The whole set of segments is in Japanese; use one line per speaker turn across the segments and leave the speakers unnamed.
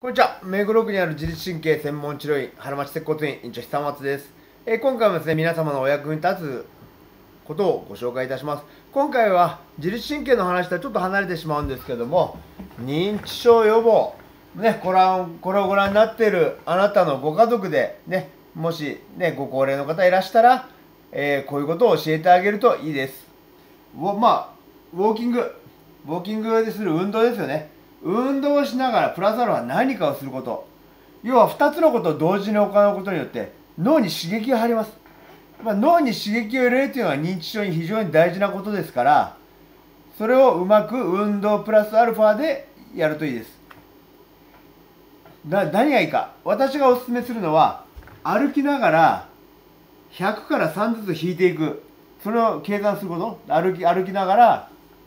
こんにちは。目黒区にある自律神経専門治療院、原町接骨院院長久松です。今回もですね、皆様のお役に立つことをご紹介いたします。今回は自律神経の話とはちょっと離れてしまうんですけども、認知症予防、ね、これをご覧になっているあなたのご家族で、ね、もし、ね、ご高齢の方いらしたら、こういうことを教えてあげるといいです。ウォーキングでする運動ですよね。運動をしながらプラスアルファ何かをすること。要は2つのことを同時に行うことによって脳に刺激が入ります。脳に刺激を入れるというのは認知症に非常に大事なことですから、それをうまく運動プラスアルファでやるといいです。何がいいか。私がお勧めするのは、歩きながら100から3ずつ引いていく。それを計算すること。歩きながら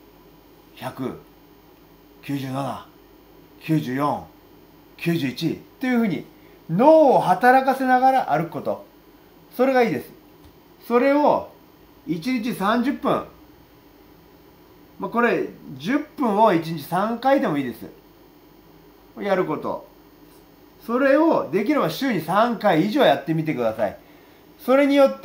100、97、94、91というふうに脳を働かせながら歩くこと。それがいいです。それを1日30分。これ10分を1日3回でもいいです。やること。それをできれば週に3回以上やってみてください。それによって、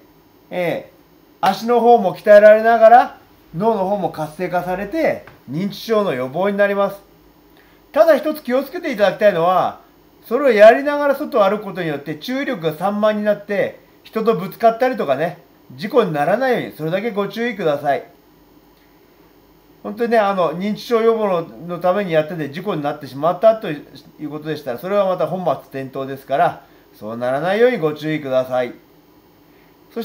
足の方も鍛えられながら脳の方も活性化されて認知症の予防になります。ただ一つ気をつけていただきたいのは、それをやりながら外を歩くことによって注意力が散漫になって人とぶつかったりとかね、事故にならないようにそれだけご注意ください。本当にね、認知症予防のためにやってて事故になってしまったということでしたら、それはまた本末転倒ですから、そうならないようにご注意ください。そして、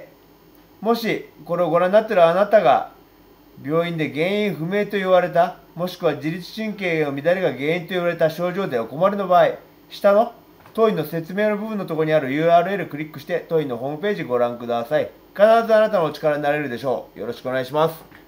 もしこれをご覧になっているあなたが病院で原因不明と言われた、もしくは自律神経の乱れが原因と言われた症状でお困りの場合、下の当院の説明の部分のところにある URL クリックして当院のホームページご覧ください。必ずあなたのお力になれるでしょう。よろしくお願いします。